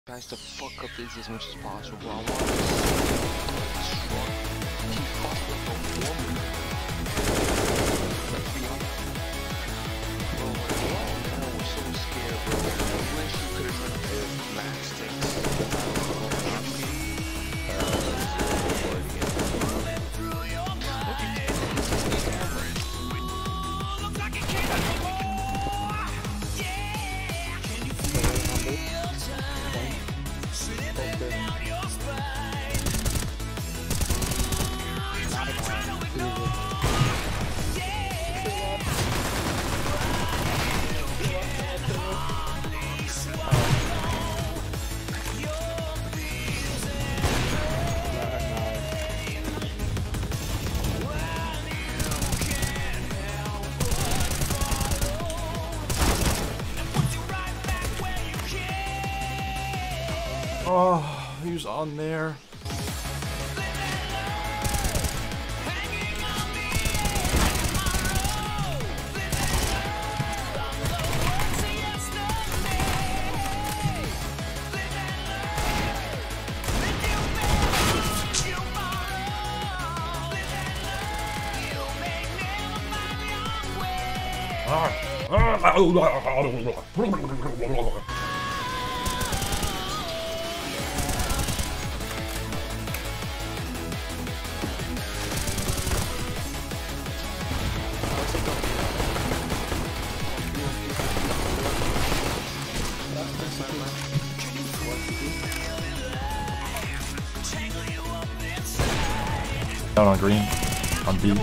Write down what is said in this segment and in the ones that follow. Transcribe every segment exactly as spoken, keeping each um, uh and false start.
Guys, to fuck up this as much as possible. I want to see strong. Keep fucking the woman. Let's be honest. Bro, like, wow, man, we're so scared, bro. I wish you could have done it. Max things. Oh, he was on there. Down on green, on B.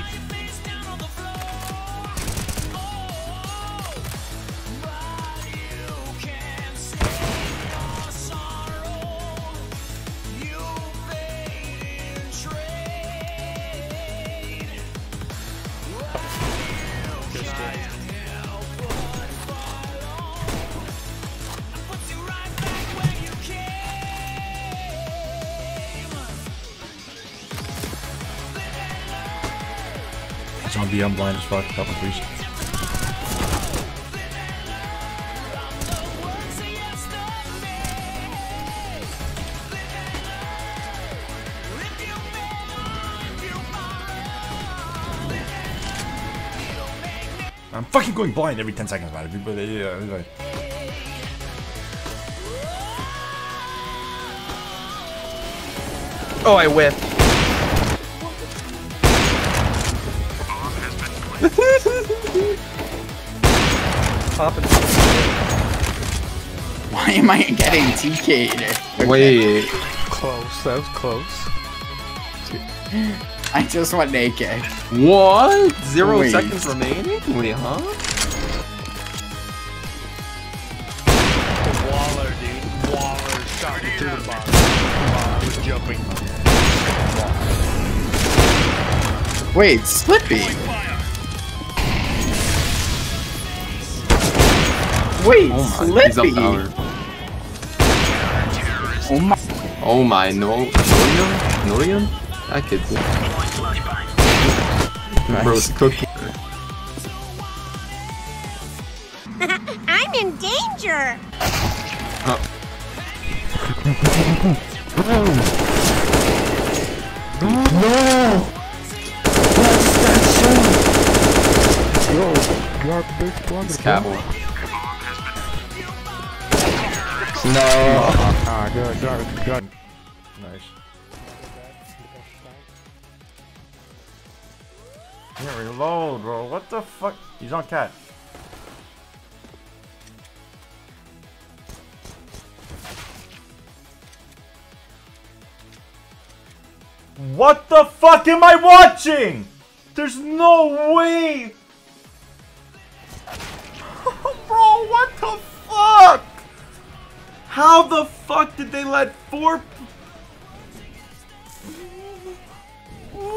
It's on B, I'm blind as fuck. Help me, please. I'm fucking going blind every ten seconds, man. Everybody, yeah, everybody. Oh, I whiffed. Popping. Why am I getting T K'd? Okay. Wait. Close. That was close. I just went naked. What? Zero Wait. seconds remaining? Wait, huh? Waller, dude. Waller shot me through the bottom. Wow, was jumping. Wait, Slippy. Wait, Oh my, he's up Slippy. tower. Oh my. Oh my, no. Norian? Norian? That kid's it. Bro's cooking. I'm in danger! Oh. It's Cabo. No. Ah, good, good, good. Nice. Can't reload, bro. What the fuck? He's on cat. What the fuck am I watching? There's no way! Bro, what the fuck? How the fuck did they let four...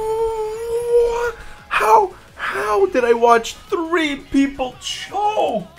What? How? How did I watch three people choke?